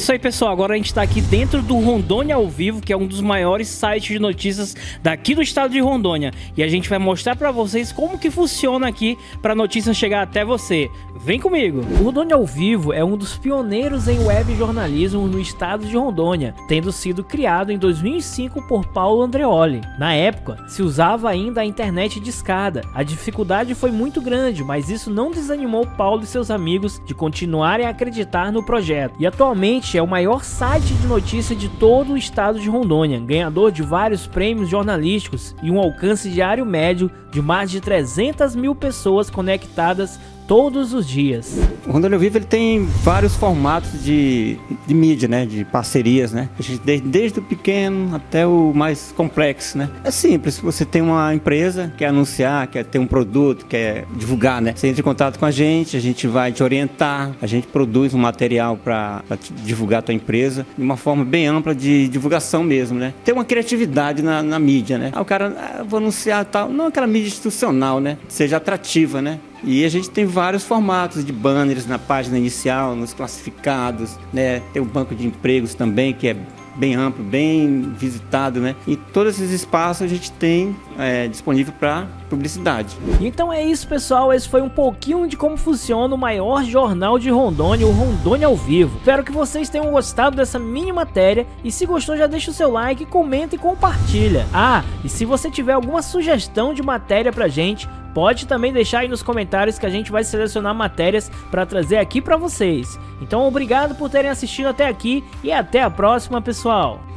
isso aí, pessoal. Agora a gente tá aqui dentro do Rondônia ao Vivo, que é um dos maiores sites de notícias daqui do estado de Rondônia. E a gente vai mostrar pra vocês como que funciona aqui pra notícia chegar até você. Vem comigo! O Rondônia ao Vivo é um dos pioneiros em web jornalismo no estado de Rondônia, tendo sido criado em 2005 por Paulo Andreoli. Na época, se usava ainda a internet discada. A dificuldade foi muito grande, mas isso não desanimou Paulo e seus amigos de continuarem a acreditar no projeto. E atualmente é o maior site de notícia de todo o estado de Rondônia, ganhador de vários prêmios jornalísticos e um alcance diário médio de mais de 300 mil pessoas conectadas todos os dias. O Rondônia ao Vivo ele tem vários formatos de mídia, né? De parcerias, né? Desde o pequeno até o mais complexo, né? É simples, você tem uma empresa, quer anunciar, quer ter um produto, quer divulgar, né? Você entra em contato com a gente vai te orientar, a gente produz um material para divulgar a tua empresa de uma forma bem ampla de divulgação mesmo, né? Tem uma criatividade na mídia, né? O cara, vou anunciar tal, não aquela mídia institucional, né? Seja atrativa, né? E a gente tem vários formatos de banners na página inicial, nos classificados, né? Tem o banco de empregos também, que é bem amplo, bem visitado, né? E todos esses espaços a gente tem disponível para publicidade. Então é isso, pessoal, esse foi um pouquinho de como funciona o maior jornal de Rondônia, o Rondônia ao Vivo. Espero que vocês tenham gostado dessa mini matéria e se gostou já deixa o seu like, comenta e compartilha. Ah, e se você tiver alguma sugestão de matéria pra gente, pode também deixar aí nos comentários que a gente vai selecionar matérias para trazer aqui para vocês. Então obrigado por terem assistido até aqui e até a próxima, pessoal!